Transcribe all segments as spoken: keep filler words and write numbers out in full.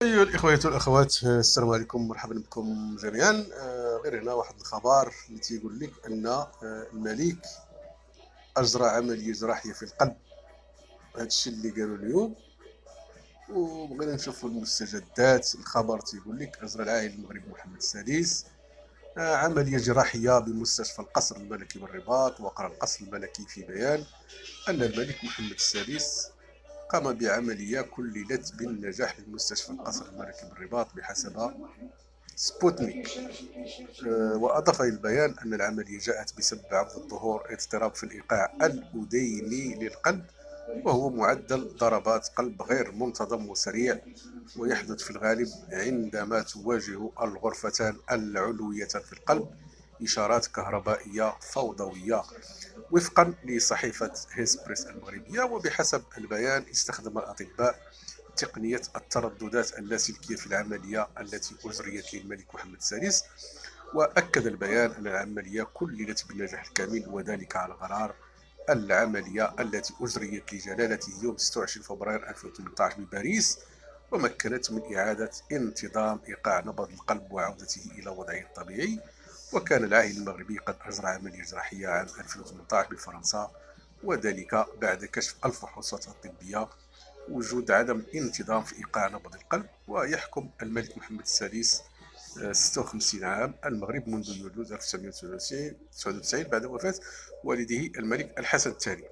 أيها الإخوة والأخوات، السلام عليكم، مرحبا بكم جميعا. آه، غير هنا واحد الخبر اللي تيقول لك أن آه، الملك أجرى عملية جراحية في القلب. هذا الشيء اللي قالوا اليوم، وبغينا نشوفوا المستجدات. الخبر تيقول لك أجرى العاهل المغربي محمد السادس آه، عملية جراحية بمستشفى القصر الملكي بالرباط. وقال القصر الملكي في بيان أن الملك محمد السادس قام بعملية كللت بالنجاح لمستشفى القصر الملكي بالرباط بحسب سبوتنيك. آه، وأضاف إلى البيان أن العملية جاءت بسبب عرض ظهور اضطراب في الإيقاع الأذيني للقلب، وهو معدل ضربات قلب غير منتظم وسريع، ويحدث في الغالب عندما تواجه الغرفتان العلويتان في القلب إشارات كهربائية فوضوية، وفقا لصحيفة هيسبريس المغربية. وبحسب البيان استخدم الأطباء تقنية الترددات اللاسلكية في العملية التي أجريت للملك محمد السادس. وأكد البيان أن العملية كللت بالنجاح الكامل، وذلك على غرار العملية التي أجريت لجلالته يوم ستة وعشرين فبراير ألفين وثمانية عشر بباريس، ومكنت من إعادة انتظام إيقاع نبض القلب وعودته إلى وضعه الطبيعي. وكان العاهل المغربي قد أجرى عملية جراحية عام ألفين وثمانية عشر بفرنسا، وذلك بعد كشف الفحوصات الطبية وجود عدم انتظام في إيقاع نبض القلب. ويحكم الملك محمد السادس آه، ستة وخمسين عام المغرب منذ يوليو ألف وتسعمائة وتسعة وتسعين بعد وفاة والده الملك الحسن الثاني.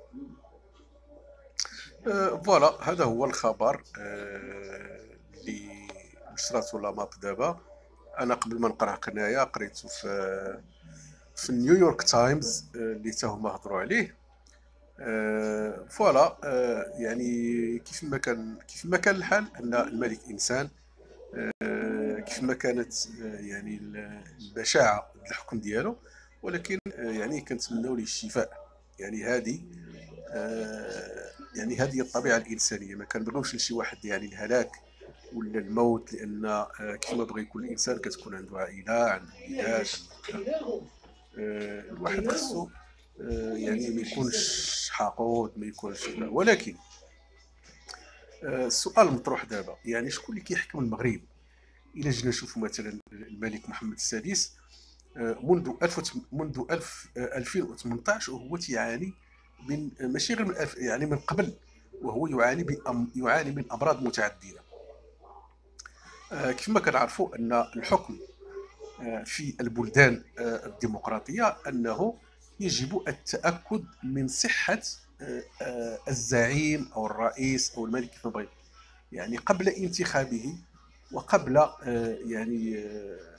آه، فوالا، هذا هو الخبر آه، اللي نشرته لاماب دابا. انا قبل ما نقرا قنايا قريته في في نيويورك تايمز، آه، اللي تا هما هضروا عليه. آه، فوالا، آه، يعني كيف ما كان كيف ما كان الحال ان الملك انسان. آه، كيف ما كانت آه، يعني ال- البشاعه ديال الحكم ديالو، ولكن آه، يعني كنتمناو ليه الشفاء. يعني هذه آه، يعني هذه هي الطبيعه الانسانيه. ما كنبغيوش لشي واحد يعني الهلاك ولا الموت، لان آه، كيف ما بغى يكون الانسان كتكون عنده عائله، عنده ولاد، عنده آه، الواحد خصو آه، يعني ما يكونش حقود، ما يكونش. ولكن آه، السؤال المطروح دابا، يعني شكون اللي كيحكم المغرب؟ الى جينا نشوفوا مثلا الملك محمد السادس آه، منذ ألف وت- منذ ألف آه، ألفين وثمانية عشر وهو تيعاني من آه، ماشي غير من ألف، يعني من قبل، وهو يعاني بأم يعاني من امراض متعدده. آه، كيف ما كنعرفوا ان الحكم آه، في البلدان آه، الديمقراطيه انه يجب التاكد من صحه آه، آه، الزعيم او الرئيس او الملك كيف ما بغيت، يعني قبل انتخابه وقبل آه، يعني آه،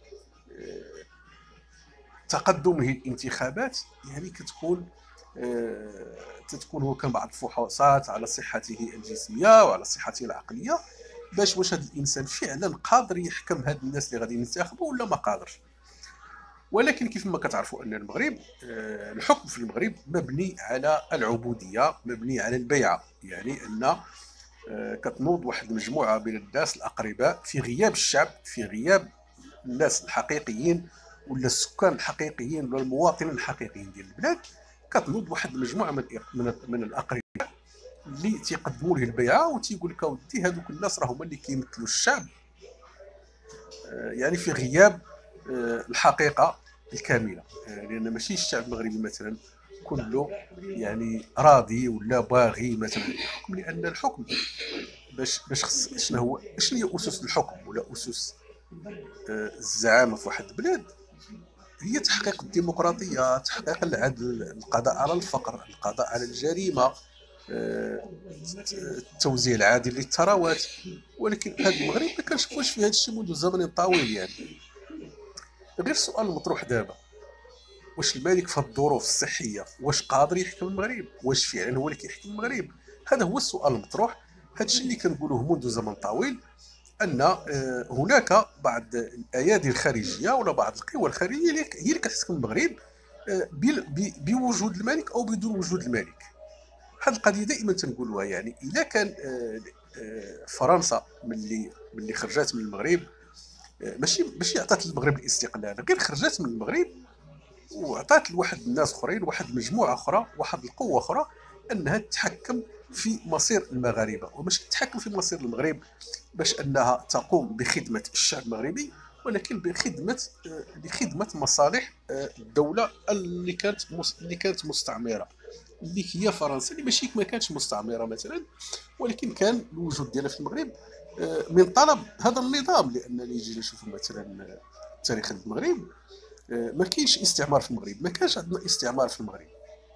تقدمه الانتخابات. يعني كتكون آه، تتكون هو كان بعض الفحوصات على صحته الجسميه وعلى صحته العقليه، باش واش هذا الانسان فعلا قادر يحكم هاد الناس اللي غادي ينتخبوا ولا ما قادرش. ولكن كيف ما كتعرفوا ان المغرب آه، الحكم في المغرب مبني على العبوديه، مبني على البيعه. يعني ان آه، كتنوض واحد المجموعه من الناس الاقرباء في غياب الشعب، في غياب الناس الحقيقيين ولا السكان الحقيقيين ولا المواطنين الحقيقيين ديال البلاد. كتنوض واحد المجموعه من من, من الاقرباء اللي تيقدموا له البيعه وتيقول لك اودي هذوك الناس راه هما اللي كيمثلوا الشعب، آه، يعني في غياب آه، الحقيقه الكامله. آه، لان ماشي الشعب المغربي مثلا كله يعني راضي ولا باغي مثلا الحكم، لان الحكم باش باش خص شنو هو شنو هي اسس الحكم ولا اسس آه، الزعامه في واحد البلاد؟ هي تحقيق الديمقراطيه، تحقيق العدل، القضاء على الفقر، القضاء على الجريمه، آه، التوزيع العادل للثروات. ولكن هذا المغرب ما كنشوفوش فيه هذا الشيء منذ زمن طويل. يعني غير السؤال المطروح دابا، واش الملك في الظروف الصحيه واش قادر يحكم المغرب؟ واش فعلا هو اللي كيحكم المغرب؟ هذا هو السؤال المطروح. هذا الشيء اللي كنقولوه منذ زمن طويل، ان آه، هناك بعض الايادي الخارجيه ولا بعض القوى الخارجيه اللي هي اللي كتحكم المغرب آه، بال- ب- بوجود الملك او بدون وجود الملك. هذه القضيه دائما تنقولوها. يعني اذا كان آه، آه، فرنسا ملي ملي خرجت من المغرب، آه، ماشي ماشي عطات للمغرب الاستقلال، غير خرجت من المغرب وعطات لواحد الناس اخرين، واحد المجموعه اخرى، واحد القوه اخرى، انها تتحكم في مصير المغاربه، ومش تتحكم في مصير المغرب باش انها تقوم بخدمه الشعب المغربي، ولكن بخدمه آه، لخدمه مصالح آه، الدوله اللي كانت مس- اللي كانت مستعمره، اللي هي فرنسا، اللي ماشي ما كانتش مستعمره مثلا، ولكن كان الوجود ديالها في المغرب آه، من طلب هذا النظام. لان اللي يجي نشوفوا مثلا آه، تاريخ المغرب، آه، ما كاينش استعمار في المغرب، ما كانش عندنا استعمار في المغرب.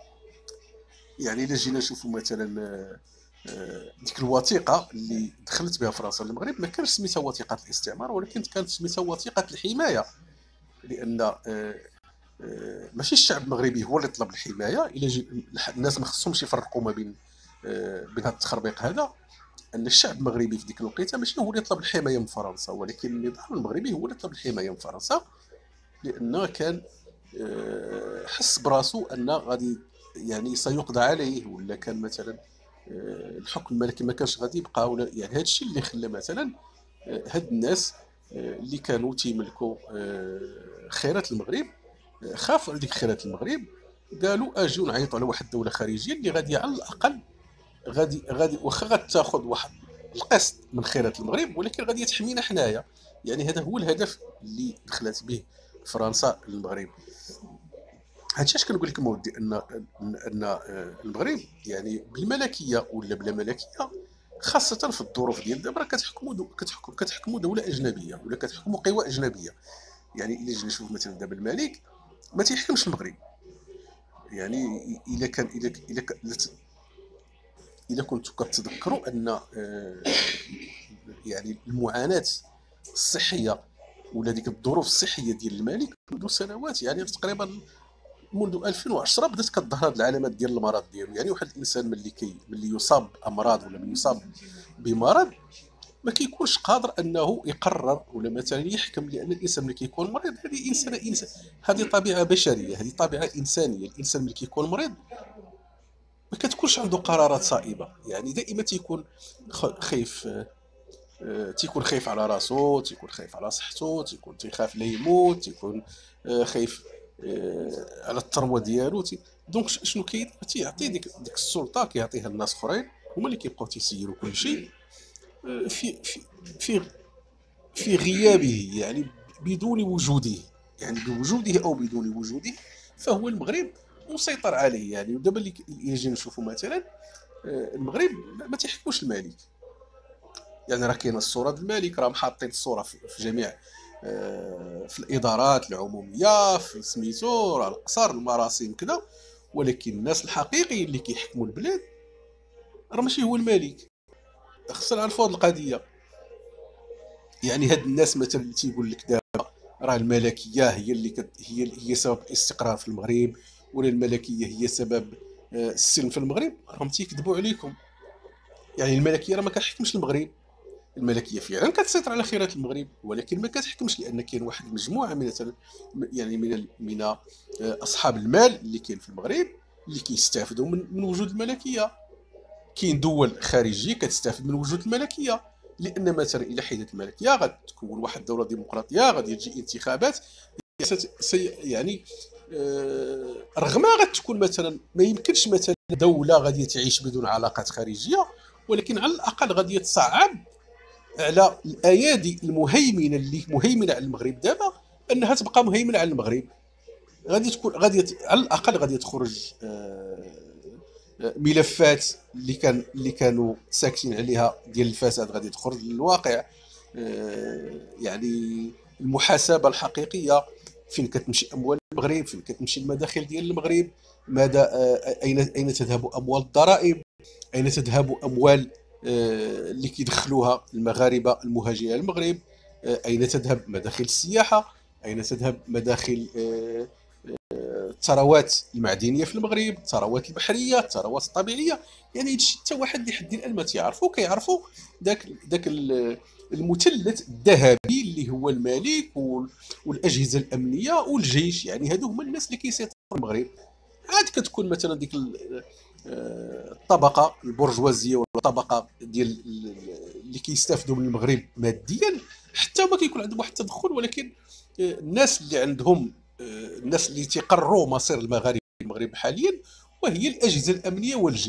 يعني الا جينا نشوفوا مثلا آه، آه، ديك الوثيقه اللي دخلت بها فرنسا للمغرب، ما كانش سميتها وثيقه الاستعمار، ولكن كانت سميتها وثيقه الحمايه. لان آه، آه، ماشي الشعب المغربي هو اللي طلب الحمايه. الى جي الناس ما خصهمش يفرقوا ما بين آه، بين هذا التخربيق هذا، ان الشعب المغربي في ديك الوقيته ماشي هو اللي طلب الحمايه من فرنسا، ولكن النظام المغربي هو اللي طلب الحمايه من فرنسا. لانه كان آه، حس براسو ان غادي يعني سيقضى عليه، ولا كان مثلا آه، الحكم الملكي ما كانش غادي يبقى، ولا يعني هذا الشيء اللي خلى مثلا آه، هاد الناس آه، اللي كانوا تيملكوا آه، خيرات المغرب آه، خافوا على ديك خيرات المغرب. قالوا اجيو نعيطوا على واحد الدوله خارجيه اللي غادي على الاقل غادي غادي واخا غتاخذ واحد القسط من خيرات المغرب، ولكن غادي تحمينا حنايا. يعني هذا هو الهدف اللي دخلت به فرنسا للمغرب. هادشي اش كنقول لكم اودي، ان ان ان آه، المغرب يعني بالملكيه ولا بلا ملكيه، خاصه في الظروف ديال دابا، راه كتحكموا دو كتحكم كتحكموا دوله اجنبيه ولا كتحكموا قوى اجنبيه. يعني الا جينا نشوف مثلا دابا الملك ما تيحكمش المغرب. يعني الا كان الا الا الا كنتوا كتذكروا ان آه، يعني المعاناه الصحيه ولا ديك الظروف الصحيه ديال الملك منذ سنوات، يعني تقريبا منذ ألفين وعشرة بدات كتظهر هذه العلامات ديال المرض ديالو. يعني واحد الانسان ملي كي ملي يصاب بامراض ولا ملي يصاب بمرض، ما كيكونش قادر انه يقرر ولا مثلا يحكم. لان الانسان ملي كيكون مريض، هذه انسان انسان هذه طبيعه بشريه، هذه طبيعه انسانيه. الانسان ملي كيكون مريض ما كتكونش عنده قرارات صائبه، يعني دائما تيكون خ- خايف. آه، تيكون خايف على راسو، تيكون خايف على صحته، تيكون تيخاف لا يموت، تيكون آه، خايف آه، على الثروه ديالو تي... دونك ش- شنو كيدير؟ تيعطي ديك ديك السلطه، كيعطيها لناس اخرين هما اللي كيبقاو تيسيروا كل شيء آه، في في في في غيابه، يعني بدون وجوده. يعني بوجوده او بدون وجوده، فهو المغرب مسيطر عليه. يعني ودابا اللي يجي نشوفوا مثلا آه، المغرب ما ما تيحكموش الملك. يعني راه كاينه الصوره ديال الملك، راه محاطين الصوره في في جميع آه، في الادارات العموميه، في سميتو راه القصر المراسم كذا، ولكن الناس الحقيقيين اللي كيحكموا البلاد راه ماشي هو الملك. خصنا نعرفوا هذه القضيه. يعني هاد الناس مثلا اللي تيقول لك دابا راه الملكيه هي اللي كت هي هي سبب الاستقرار في المغرب، ولا الملكيه هي سبب آه، السلم في المغرب، راهم تيكذبوا عليكم. يعني الملكيه راه ما كتحكمش المغرب. الملكيه فعلا كتسيطر على خيرات المغرب، ولكن ما كتحكمش، لان كاين واحد المجموعه من مثلا يعني من ال- من آه، اصحاب المال اللي كاين في المغرب اللي كيستافدوا من, من وجود الملكيه. كاين دول خارجيه كتستافد من وجود الملكيه، لان مثلا الى حيدت الملكيه غتكون واحد الدوله ديمقراطيه، غادي تجي انتخابات ست- سي يعني آه، رغم غتكون مثلا ما يمكنش مثلا دوله غادي تعيش بدون علاقات خارجيه، ولكن على الاقل غادي تصعب على الايادي المهيمنه اللي مهيمنه على المغرب دابا انها تبقى مهيمنه على المغرب. غادي تكون غادي يت- على الاقل غادي تخرج آه، آه، ملفات اللي كان اللي كانوا ساكتين عليها ديال الفساد غادي تخرج للواقع. آه، يعني المحاسبه الحقيقيه، فين كتمشي اموال المغرب، فين كتمشي المداخل ديال المغرب، ماذا آه، اين اين تذهب اموال الضرائب، أين تذهب أموال آه، اللي كيدخلوها المغاربة المهاجرين للمغرب، آه، أين تذهب مداخل السياحة، أين تذهب مداخل آه، الثروات المعدنية في المغرب، الثروات البحرية، الثروات الطبيعية. يعني هادشي حتى واحد لحد الآن ما تيعرفو. كيعرفوا داك داك ال- المثلث الذهبي اللي هو الملك وال- والأجهزة الأمنية والجيش. يعني هادو هما الناس اللي كيسيطروا في المغرب. عاد كتكون مثلا ديك ال- آه، الطبقه البرجوازيه ولا الطبقه ديال ال- اللي كيستافدوا من المغرب ماديا، حتى هما كيكون عندهم واحد التدخل. ولكن آه، الناس اللي عندهم آه، الناس اللي تيقرروا مصير المغاربه في المغرب حاليا، وهي الاجهزه الامنيه والجيش.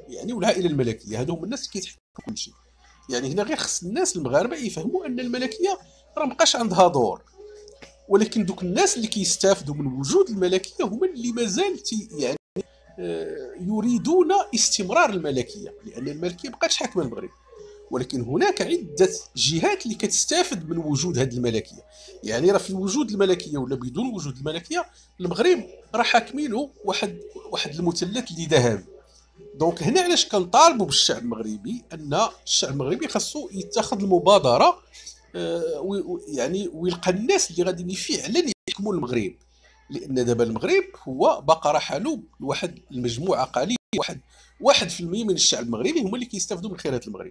يعني والعائله الملكيه، هادو هما الناس اللي كيتحكموا كل شيء. يعني هنا غير خص الناس المغاربه يفهموا ان الملكيه راه مابقاش عندها دور، ولكن دوك الناس اللي كيستافدوا من وجود الملكيه هما اللي مازال تي يعني آه، يريدون استمرار الملكيه، لان الملكيه بقاتش حاكمه المغرب. ولكن هناك عده جهات اللي كتستافد من وجود هذه الملكيه. يعني راه في وجود الملكيه ولا بدون وجود الملكيه، المغرب راه حاكمينه واحد واحد المثلث اللي ذهبي. دونك هنا علاش كنطالبوا بالشعب المغربي ان الشعب المغربي خاصو يتخذ المبادره، آه، و- و- يعني ويلقى الناس اللي غادي فعلا يحكموا المغرب. لان دابا المغرب هو باقا راه حالو لواحد المجموعه قليله، واحد واحد في المية من الشعب المغربي هما اللي كيستافدوا من خيرات المغرب.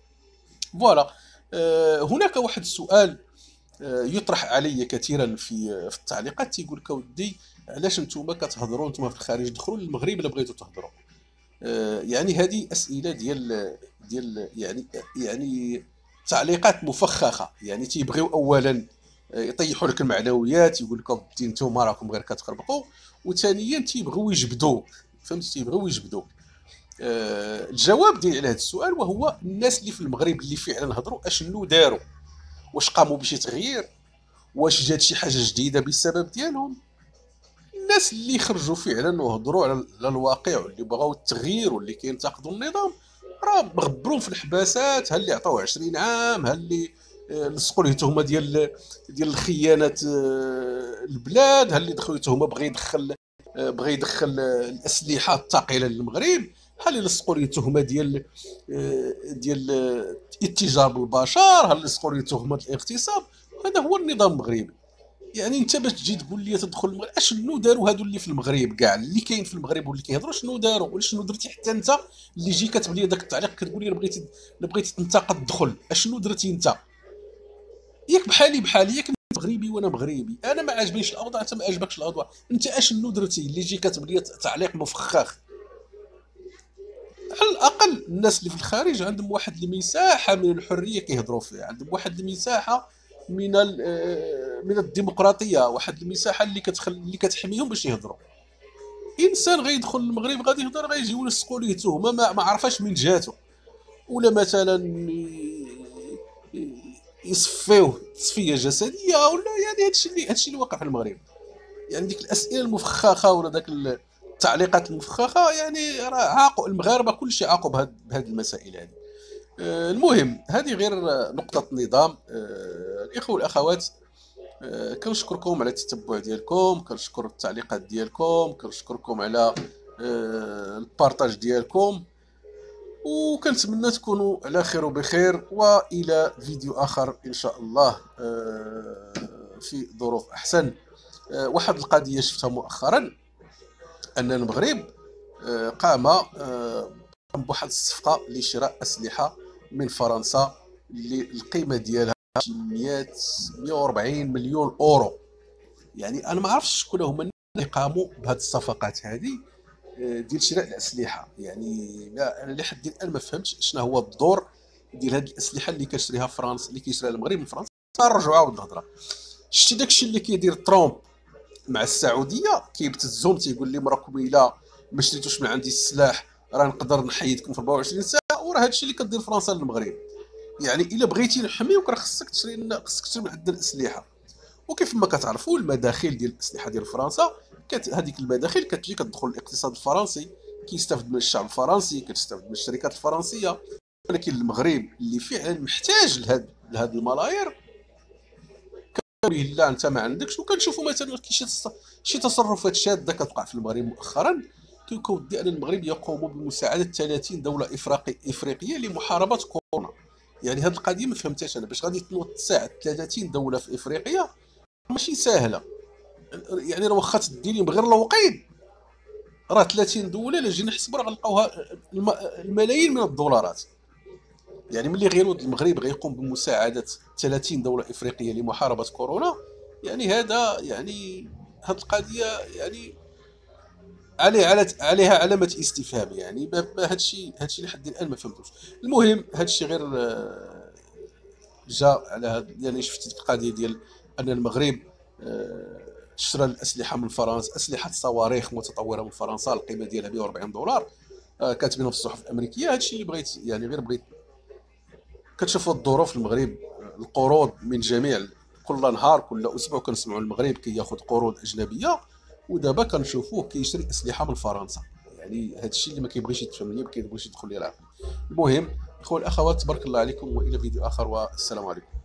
فوالا. آه، هناك واحد السؤال آه، يطرح علي كثيرا في في التعليقات، تيقول لك اودي علاش نتوما كتهضروا نتوما في الخارج، دخلوا للمغرب الا بغيتوا تهضروا. آه، يعني هذه اسئله ديال ديال يعني يعني تعليقات مفخخه. يعني تيبغيو اولا آه، يطيحوا لك المعنويات، يقول لك اودي نتوما راكم غير كتخربقوا، وثانيا تيبغيو يجبدوك. فهمت؟ تيبغيو يجبدوك. آه، الجواب ديالي على هذا السؤال وهو الناس اللي في المغرب اللي فعلا هضروا اشنو داروا، واش قاموا بشي تغيير، واش جات شي حاجه جديده بسبب ديالهم. الناس اللي خرجوا فعلا وهضروا على على الواقع واللي بغاو التغيير واللي كينتقدوا النظام، راه مغبرون في الحباسات. ها اللي عطاوه عشرين عام، ها اللي آه، لصقوا له تهمه ديال ديال الخيانه آه، البلاد، ها اللي دخلوا تهمه بغى يدخل آه، بغى يدخل آه، الاسلحه الثقيله للمغرب، ها اللي لصقوا له تهمه ديال آه، ديال آه، الاتجار بالبشر، ها اللي لصقوا له تهمه الاغتصاب. هذا هو النظام المغربي. يعني انت باش تجي تقول لي تدخل المغرب، اشنو داروا هادو اللي في المغرب كاع اللي كاين في المغرب واللي كيهضروا، شنو داروا ولا شنو درتي حتى انت اللي جي كتب لي داك التعليق كتقول لي بغيتي لا بغيتي تنتقد الدخل؟ اشنو درتي انت؟ ياك بحالي بحالي، ياك انت مغربي وانا مغربي، انا ما عاجبنيش الاوضاع انت ما عاجبكش الاوضاع، انت اشنو درتي اللي جي كتب لي تعليق مفخخ؟ على الاقل الناس اللي في الخارج عندهم واحد المساحه من الحريه كيهضروا فيها، عندهم واحد المساحه من ال- آه، من الديمقراطيه، واحد المساحه اللي كتخلي اللي كتحميهم باش يهضروا. انسان غيدخل المغرب غادي يهضر غيجيو يلصقوا ليه تهمه ما ما عرفاش من جاته، ولا مثلا ي- ي- يصفيوه تصفيه جسديه، ولا يعني هادشي اللي هادشي اللي واقع في المغرب. يعني ديك الاسئله المفخخه ولا داك التعليقات المفخخه، يعني راه عاقوا المغاربه كل شيء عاقوا بهاد بهاد المسائل هذه. آه، المهم هذه غير نقطه نظام. آه، الاخوه والاخوات، آه، كنشكركم على التتبع ديالكم، كنشكر التعليقات ديالكم، كنشكركم على آه، البارطاج ديالكم، وكنتمنى تكونوا على خير وبخير، والى فيديو اخر ان شاء الله آه، في ظروف احسن. آه، واحد القضيه شفتها مؤخرا، ان المغرب آه، قام آه، قام بواحد الصفقه لشراء اسلحه من فرنسا اللي القيمه ديالها شي مية مية وأربعين مليون اورو. يعني انا ما عرفتش شكون هما الناس اللي قاموا بهذه الصفقات هذه آه، ديال شراء الاسلحه. يعني لا- انا لحد الان ما فهمتش شنو هو الدور ديال هذه الاسلحه اللي كتشريها فرنسا، اللي كيشريها المغرب من فرنسا. نرجعوا عاود الهضره. شتي داكشي اللي كيدير ترامب مع السعوديه، كيبتزهم تيقول لهم راكم الا ما شريتوش من عندي السلاح راه نقدر نحيدكم في أربعة وعشرين ساعه. وراه هادشي اللي كدير فرنسا للمغرب. يعني الا بغيتي نحميوك راه خصك تشري لنا، خصك تشري من عندنا الاسلحه. وكيف ما كتعرفوا المداخيل ديال الاسلحه ديال فرنسا، كت... هذيك المداخيل كتجي كتدخل الاقتصاد الفرنسي، كيستافد من الشعب الفرنسي، كتستافد من الشركات الفرنسيه. ولكن المغرب اللي فعلا محتاج لهاد لهاد الملاير به لا انت ما عندكش. وكنشوفوا مثلا كاين شي تص- شي تصرفات شاذه كتوقع في المغرب مؤخرا، كيودي ان المغرب يقوم بمساعده ثلاثين دوله افريقي افريقيه لمحاربه كورونا. يعني هذه القضيه ما فهمتهاش انا، باش غادي تنوض تساعد ثلاثين دوله في افريقيا ماشي ساهله. يعني راه واخا تدي لهم غير الوقيد، راه ثلاثين دوله الا جينا نحسبوا راه غنلقاوها الم- الملايين من الدولارات. يعني ملي غينوض المغرب غيقوم بمساعده ثلاثين دوله افريقيه لمحاربه كورونا، يعني هذا يعني هذه القضيه يعني عليه على عليها علامه استفهام. يعني هذا الشيء هذا الشيء لحد الان ما فهمتوش. المهم هذا الشيء غير آه، جاء على هاد يعني شفت ديك القضيه ديال ان المغرب آه، شرى الاسلحه من فرنسا، اسلحه صواريخ متطوره من فرنسا، القيمه ديالها مية وأربعين دولار. آه، كاتبينها في الصحف الامريكيه. هادشي اللي بغيت يعني، غير بغيت كتشوفوا الظروف في المغرب. القروض من جميع، كل نهار كل اسبوع كنسمعوا المغرب كياخذ قروض اجنبيه، ودابا كنشوفوه كيشري اسلحه من فرنسا. يعني هذا الشيء اللي ما كيبغيش يتفهم ليا، ما كيبغيش يدخل لي العقل. المهم اخوة الاخوات، تبارك الله عليكم، والى فيديو اخر، والسلام عليكم.